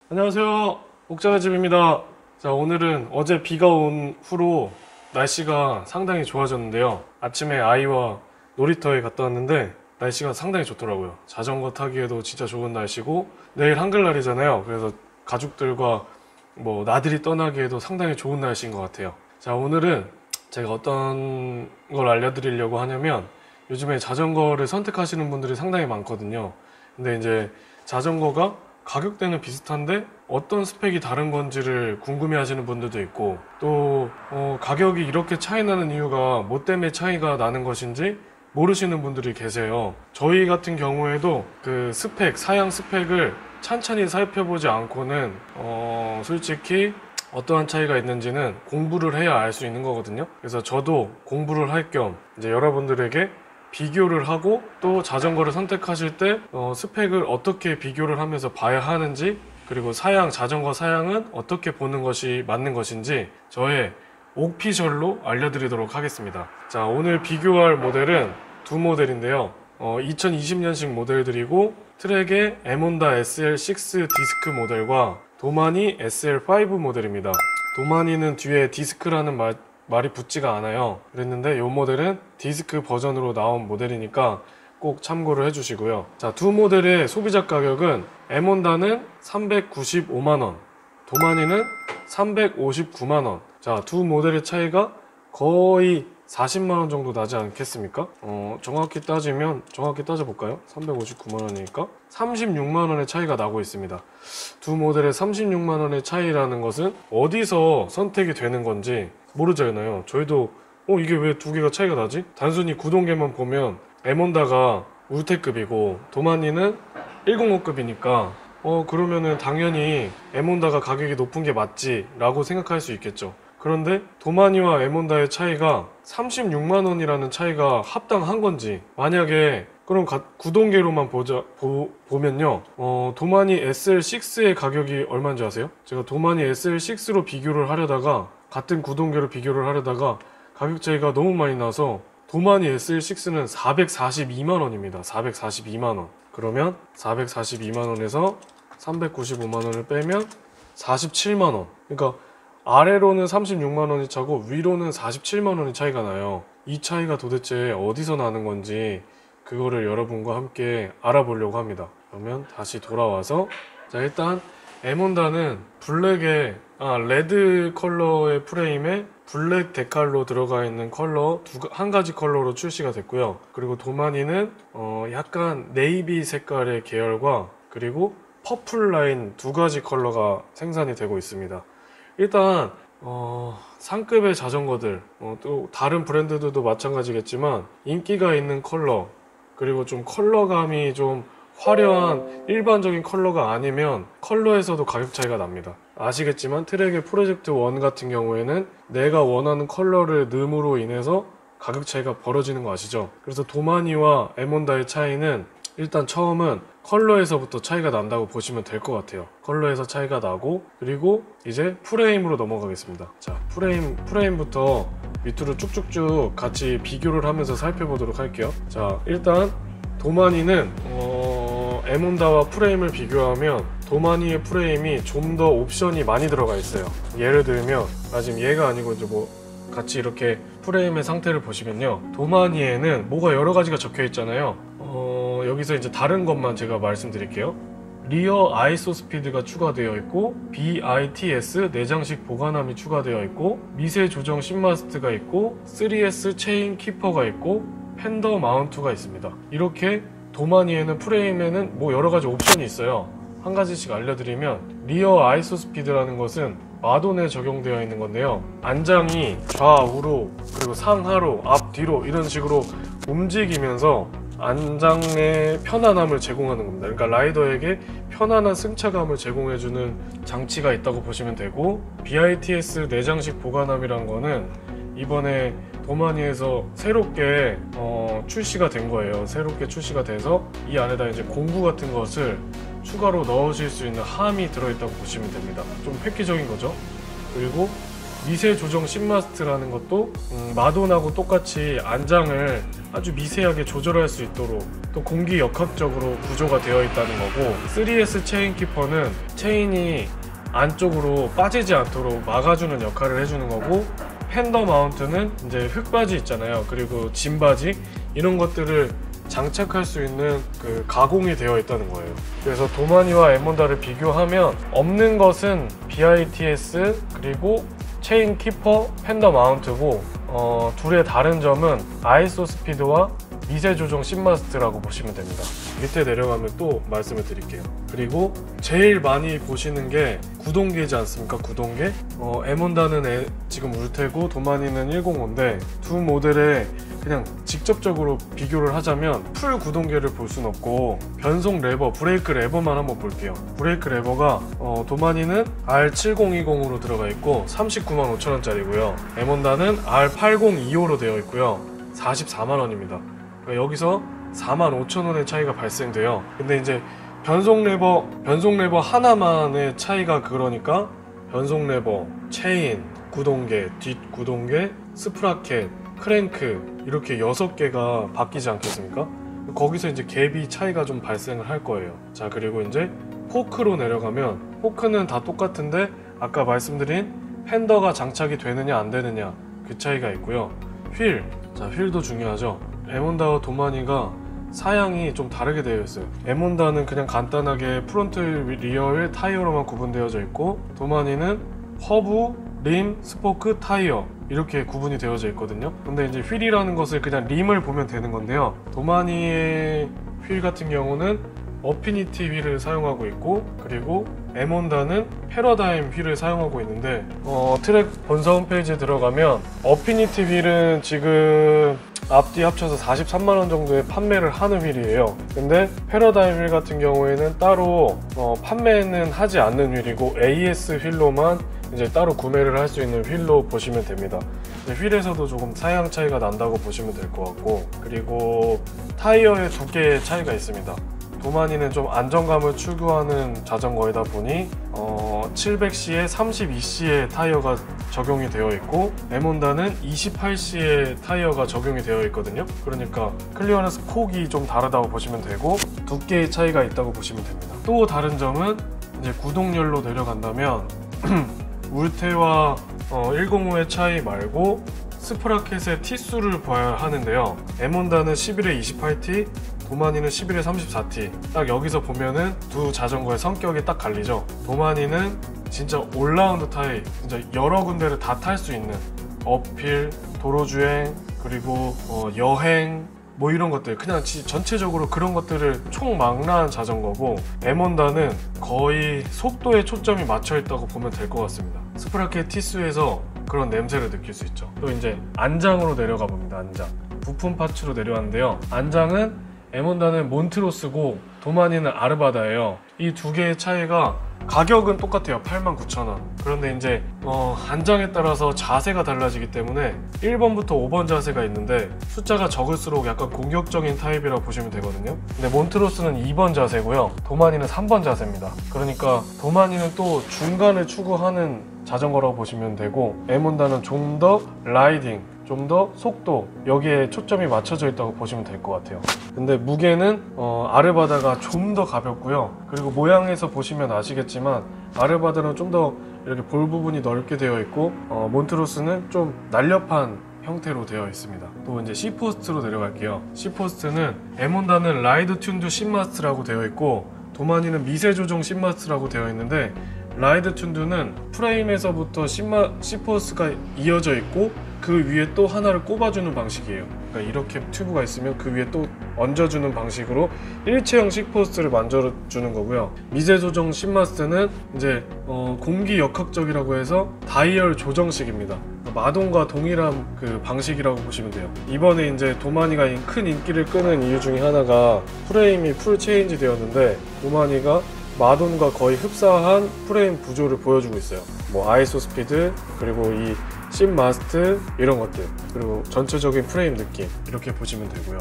안녕하세요. 옥자의 집입니다. 자, 오늘은 어제 비가 온 후로 날씨가 상당히 좋아졌는데요. 아침에 아이와 놀이터에 갔다 왔는데 날씨가 상당히 좋더라고요. 자전거 타기에도 진짜 좋은 날씨고 내일 한글날이잖아요. 그래서 가족들과 나들이 떠나기에도 상당히 좋은 날씨인 것 같아요. 자, 오늘은 제가 어떤 걸 알려드리려고 하냐면 요즘에 자전거를 선택하시는 분들이 상당히 많거든요. 근데 이제 자전거가 가격대는 비슷한데 어떤 스펙이 다른 건지를 궁금해 하시는 분들도 있고 또 가격이 이렇게 차이 나는 이유가 뭐 때문에 차이가 나는 것인지 모르시는 분들이 계세요. 저희 같은 경우에도 그 사양 스펙을 찬찬히 살펴보지 않고는 솔직히 어떠한 차이가 있는지는 공부를 해야 알 수 있는 거거든요. 그래서 저도 공부를 할 겸 이제 여러분들에게 비교를 하고 또 자전거를 선택하실 때 스펙을 어떻게 비교를 하면서 봐야 하는지, 그리고 자전거 사양은 어떻게 보는 것이 맞는 것인지 저의 옥피셜로 알려드리도록 하겠습니다. 자, 오늘 비교할 모델은 두 모델인데요. 2020년식 모델들이고 트랙의 에몬다 SL6 디스크 모델과 도마니 SL5 모델입니다. 도마니는 뒤에 디스크라는 말이 붙지가 않아요. 그랬는데 이 모델은 디스크 버전으로 나온 모델이니까 꼭 참고를 해주시고요. 자, 두 모델의 소비자 가격은 에몬다는 395만원, 도마니는 359만원. 자, 두 모델의 차이가 거의 40만원 정도 나지 않겠습니까? 정확히 따져볼까요? 359만원이니까 36만원의 차이가 나고 있습니다. 두 모델의 36만원의 차이라는 것은 어디서 선택이 되는 건지 모르잖아요. 저희도 이게 왜 두 개가 차이가 나지? 단순히 구동계만 보면 에몬다가 울테급이고 도마니는 105급이니까 그러면은 당연히 에몬다가 가격이 높은 게 맞지 라고 생각할 수 있겠죠. 그런데 도마니와 에몬다의 차이가 36만원이라는 차이가 합당한 건지, 만약에 그럼 구동계로만 보면요, 도마니 SL6의 가격이 얼마인지 아세요? 제가 도마니 SL6로 비교를 하려다가, 같은 구동계로 비교를 하려다가 가격 차이가 너무 많이 나서 도마니 SL6는 442만원입니다. 442만원. 그러면 442만원에서 395만원을 빼면 47만원. 그러니까 아래로는 36만원이 차고 위로는 47만원이 차이가 나요. 이 차이가 도대체 어디서 나는 건지 그거를 여러분과 함께 알아보려고 합니다. 그러면 다시 돌아와서, 자, 일단 에몬다는 레드 컬러의 프레임에 블랙 데칼로 들어가 있는 컬러 한 가지 컬러로 출시가 됐고요. 그리고 도마니는 약간 네이비 색깔의 계열과 그리고 퍼플 라인 두 가지 컬러가 생산이 되고 있습니다. 일단 상급의 자전거들, 또 다른 브랜드들도 마찬가지겠지만 인기가 있는 컬러, 그리고 좀 컬러감이 좀 화려한 일반적인 컬러가 아니면 컬러에서도 가격 차이가 납니다. 아시겠지만 트랙의 프로젝트 1 같은 경우에는 내가 원하는 컬러를 넣음으로 인해서 가격 차이가 벌어지는 거 아시죠? 그래서 도마니와 에몬다의 차이는 일단 처음은 컬러에서부터 차이가 난다고 보시면 될 것 같아요. 컬러에서 차이가 나고, 그리고 이제 프레임으로 넘어가겠습니다. 자, 프레임부터 밑으로 쭉쭉쭉 같이 비교를 하면서 살펴보도록 할게요. 자, 일단 도마니는 에몬다와 프레임을 비교하면 도마니의 프레임이 좀 더 옵션이 많이 들어가 있어요. 예를 들면 지금 얘가 아니고 이제 같이 이렇게 프레임의 상태를 보시면요, 도마니에는 뭐가 여러 가지가 적혀 있잖아요. 여기서 이제 다른 것만 제가 말씀드릴게요. 리어 아이소 스피드가 추가되어 있고, BITS 내장식 보관함이 추가되어 있고, 미세 조정 심마스트가 있고, 3S 체인 키퍼가 있고, 팬더 마운트가 있습니다. 이렇게 도마니에는 프레임에는 여러 가지 옵션이 있어요. 한 가지씩 알려드리면, 리어 아이소 스피드라는 것은 마돈에 적용되어 있는 건데요, 안장이 좌우로 그리고 상하로 앞뒤로 이런 식으로 움직이면서 안장의 편안함을 제공하는 겁니다. 그러니까 라이더에게 편안한 승차감을 제공해주는 장치가 있다고 보시면 되고, BITS 내장식 보관함이란 거는 이번에 도마니에서 새롭게 출시가 된 거예요. 새롭게 출시가 돼서 이 안에다 이제 공구 같은 것을 추가로 넣으실 수 있는 함이 들어있다고 보시면 됩니다. 좀 획기적인 거죠. 그리고 미세 조정 심마스트라는 것도 마돈하고 똑같이 안장을 아주 미세하게 조절할 수 있도록 또 공기 역학적으로 구조가 되어 있다는 거고, 3S 체인 키퍼는 체인이 안쪽으로 빠지지 않도록 막아주는 역할을 해주는 거고, 팬더 마운트는 이제 흙바지 있잖아요. 그리고 짐바지 이런 것들을 장착할 수 있는 그 가공이 되어 있다는 거예요. 그래서 도마니와 에몬다를 비교하면 없는 것은 BITS 그리고 체인 키퍼, 팬더 마운트고, 둘의 다른 점은 아이소 스피드와 미세 조정 심마스트라고 보시면 됩니다. 밑에 내려가면 또 말씀을 드릴게요. 그리고 제일 많이 보시는 게 구동계지 않습니까? 구동계? 에몬다는 지금 울테고 도마니는 105인데 두 모델에 그냥 직접적으로 비교를 하자면 풀 구동계를 볼 순 없고 변속 레버, 브레이크 레버만 한번 볼게요. 브레이크 레버가 도마니는 R7020으로 들어가 있고 39만 5천원짜리고요. 에몬다는 R8025로 되어 있고요. 44만 원입니다. 그러니까 여기서 4만 5천 원의 차이가 발생돼요. 근데 이제 변속 레버 하나만의 차이가, 그러니까 변속 레버, 체인, 구동계, 뒷 구동계, 스프라켓, 크랭크 이렇게 6개가 바뀌지 않겠습니까? 거기서 이제 갭이 차이가 좀 발생을 할 거예요. 자, 그리고 이제 포크로 내려가면 포크는 다 똑같은데 아까 말씀드린 팬더가 장착이 되느냐 안 되느냐 그 차이가 있고요. 휠, 자 휠도 중요하죠. 에몬다와 도마니가 사양이 좀 다르게 되어 있어요. 에몬다는 그냥 간단하게 프론트 리어 휠 타이어로만 구분되어져 있고, 도마니는 허브, 림, 스포크, 타이어 이렇게 구분이 되어져 있거든요. 근데 이제 휠이라는 것을 그냥 림을 보면 되는 건데요. 도마니의 휠 같은 경우는 어피니티 휠을 사용하고 있고, 그리고 에몬다는 패러다임 휠을 사용하고 있는데, 트랙 본사 홈페이지에 들어가면 어피니티 휠은 지금 앞뒤 합쳐서 43만원 정도에 판매를 하는 휠이에요. 근데 패러다임 휠 같은 경우에는 따로 판매는 하지 않는 휠이고 AS 휠로만 이제 따로 구매를 할 수 있는 휠로 보시면 됩니다. 휠에서도 조금 사양 차이가 난다고 보시면 될 것 같고, 그리고 타이어에 두 개의 차이가 있습니다. 도마니는 좀 안정감을 추구하는 자전거이다 보니 700cc, 32cc 타이어가 적용이 되어 있고, 에몬다는 28cc 타이어가 적용이 되어 있거든요. 그러니까 클리어런스 폭이 좀 다르다고 보시면 되고, 두께의 차이가 있다고 보시면 됩니다. 또 다른 점은 이제 구동열로 내려간다면 울테와 105의 차이 말고 스프라켓의 T수를 봐야 하는데요. 에몬다는 11에 28T, 도마니는 11에 34T. 딱 여기서 보면은 두 자전거의 성격이 딱 갈리죠. 도마니는 진짜 올라운드 타입, 진짜 여러 군데를 다 탈 수 있는 어필, 도로주행, 그리고 여행 뭐 이런 것들, 그냥 전체적으로 그런 것들을 총망라한 자전거고, 에몬다는 거의 속도에 초점이 맞춰 있다고 보면 될 것 같습니다. 스프라켓 T수에서 그런 냄새를 느낄 수 있죠. 또 이제 안장으로 내려가 봅니다. 안장, 부품 파츠로 내려왔는데요. 안장은 에몬다는 몬트로스고 도마니는 아르바다예요. 이 두 개의 차이가 가격은 똑같아요. 89,000원. 그런데 이제 안장에 따라서 자세가 달라지기 때문에 1번부터 5번 자세가 있는데 숫자가 적을수록 약간 공격적인 타입이라고 보시면 되거든요. 근데 몬트로스는 2번 자세고요. 도마니는 3번 자세입니다. 그러니까 도마니는 또 중간을 추구하는 자전거라고 보시면 되고, 에몬다는 좀 더 라이딩, 좀 더 속도, 여기에 초점이 맞춰져 있다고 보시면 될 것 같아요. 근데 무게는 아르바다가 좀 더 가볍고요. 그리고 모양에서 보시면 아시겠지만 아르바다는 좀 더 이렇게 볼 부분이 넓게 되어 있고, 몬트로스는 좀 날렵한 형태로 되어 있습니다. 또 이제 C포스트로 내려갈게요. C포스트는 에몬다는 라이드 튠드 심마스트라고 되어 있고, 도마니는 미세 조정 심마스트라고 되어 있는데, 라이드 튠드는 프레임에서부터 C포스트가 이어져 있고 그 위에 또 하나를 꼽아주는 방식이에요. 그러니까 이렇게 튜브가 있으면 그 위에 또 얹어주는 방식으로 일체형 C포스트를 만들어주는 거고요. 미세 조정 심마스트는 이제 공기 역학적이라고 해서 다이얼 조정식입니다. 마돈과 동일한 그 방식이라고 보시면 돼요. 이번에 이제 도마니가 큰 인기를 끄는 이유 중에 하나가 프레임이 풀 체인지 되었는데, 도마니가 마돈과 거의 흡사한 프레임 구조를 보여주고 있어요. 뭐 아이소 스피드, 그리고 이 심마스트 이런 것들, 그리고 전체적인 프레임 느낌 이렇게 보시면 되고요.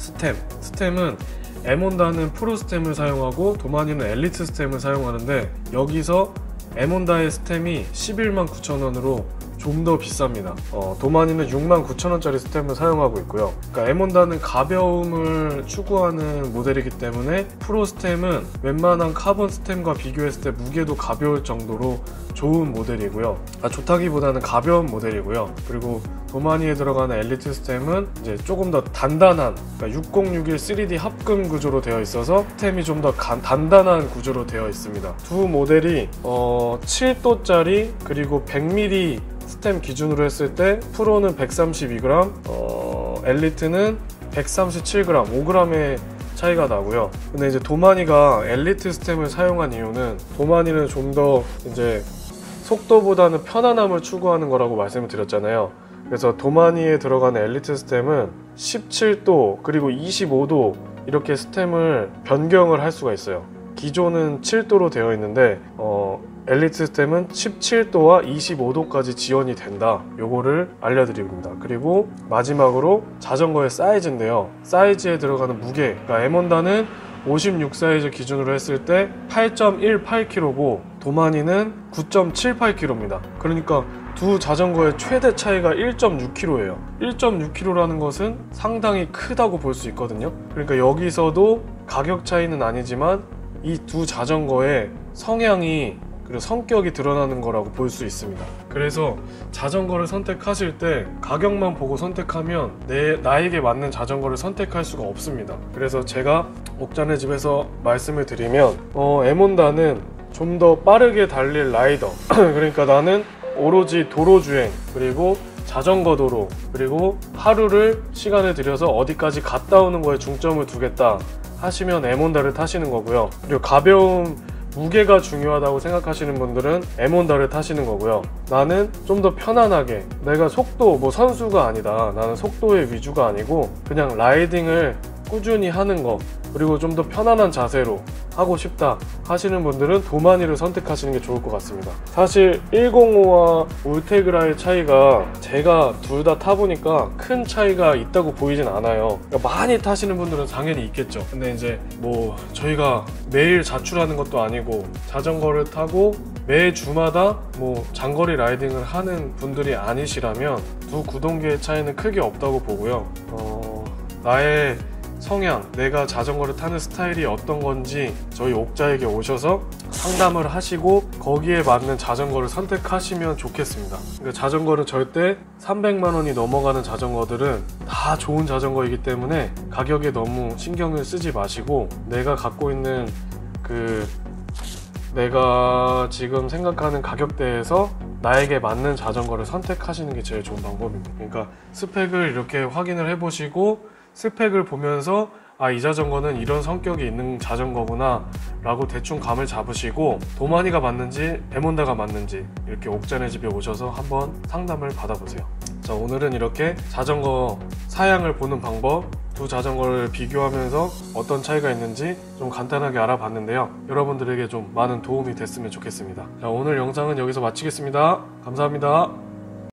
스템은 에몬다는 프로 스템을 사용하고 도마니는 엘리트 스템을 사용하는데, 여기서 에몬다의 스템이 119,000원으로 좀 더 비쌉니다. 도마니는 69,000원짜리 스템을 사용하고 있고요. 그러니까 M-Honda는 가벼움을 추구하는 모델이기 때문에 프로 스템은 웬만한 카본 스템과 비교했을 때 무게도 가벼울 정도로 좋은 모델이고요. 좋다기보다는 가벼운 모델이고요. 그리고 도마니에 들어가는 엘리트 스템은 이제 조금 더 단단한, 그러니까 6061 3D 합금 구조로 되어 있어서 스템이 좀 더 단단한 구조로 되어 있습니다. 두 모델이 7도짜리 그리고 100mm 스템 기준으로 했을 때 프로는 132g, 엘리트는 137g, 5g의 차이가 나고요. 근데 이제 도마니가 엘리트 스템을 사용한 이유는 도마니는 좀 더 이제 속도보다는 편안함을 추구하는 거라고 말씀을 드렸잖아요. 그래서 도마니에 들어가는 엘리트 스템은 17도 그리고 25도 이렇게 스템을 변경을 할 수가 있어요. 기존은 7도로 되어 있는데 엘리트 스템은 17도와 25도까지 지원이 된다. 요거를 알려드립니다. 그리고 마지막으로 자전거의 사이즈인데요. 사이즈에 들어가는 무게, 그러니까 M-Honda는 56 사이즈 기준으로 했을 때 8.18kg고 도마니는 9.78kg입니다. 그러니까 두 자전거의 최대 차이가 1.6kg예요. 1.6kg라는 것은 상당히 크다고 볼 수 있거든요. 그러니까 여기서도 가격 차이는 아니지만 이 두 자전거의 성향이 그리고 성격이 드러나는 거라고 볼 수 있습니다. 그래서 자전거를 선택하실 때 가격만 보고 선택하면 나에게 맞는 자전거를 선택할 수가 없습니다. 그래서 제가 옥잔의 집에서 말씀을 드리면 M-Honda는 좀 더 빠르게 달릴 라이더 그러니까 나는 오로지 도로주행 그리고 자전거 도로 그리고 하루를 시간을 들여서 어디까지 갔다 오는 거에 중점을 두겠다 하시면 M-Honda를 타시는 거고요. 그리고 가벼움 무게가 중요하다고 생각하시는 분들은 M-Honda를 타시는 거고요. 나는 좀 더 편안하게 내가 속도 선수가 아니다. 나는 속도의 위주가 아니고 그냥 라이딩을 꾸준히 하는 거 그리고 좀 더 편안한 자세로 하고 싶다 하시는 분들은 도마니를 선택하시는 게 좋을 것 같습니다. 사실 105와 울테그라의 차이가 제가 둘 다 타보니까 큰 차이가 있다고 보이진 않아요. 그러니까 많이 타시는 분들은 당연히 있겠죠. 근데 이제 저희가 매일 자출하는 것도 아니고 자전거를 타고 매 주마다 장거리 라이딩을 하는 분들이 아니시라면 두 구동계의 차이는 크게 없다고 보고요. 나의 성향, 내가 자전거를 타는 스타일이 어떤 건지 저희 옥자에게 오셔서 상담을 하시고 거기에 맞는 자전거를 선택하시면 좋겠습니다. 그러니까 자전거는 절대 300만 원이 넘어가는 자전거들은 다 좋은 자전거이기 때문에 가격에 너무 신경을 쓰지 마시고 내가 갖고 있는 내가 지금 생각하는 가격대에서 나에게 맞는 자전거를 선택하시는 게 제일 좋은 방법입니다. 그러니까 스펙을 이렇게 확인을 해보시고 스펙을 보면서 이 자전거는 이런 성격이 있는 자전거구나 라고 대충 감을 잡으시고 도마니가 맞는지 M-Honda가 맞는지 이렇게 옥잔의 집에 오셔서 한번 상담을 받아보세요. 자, 오늘은 이렇게 자전거 사양을 보는 방법, 두 자전거를 비교하면서 어떤 차이가 있는지 좀 간단하게 알아봤는데요. 여러분들에게 좀 많은 도움이 됐으면 좋겠습니다. 자, 오늘 영상은 여기서 마치겠습니다. 감사합니다.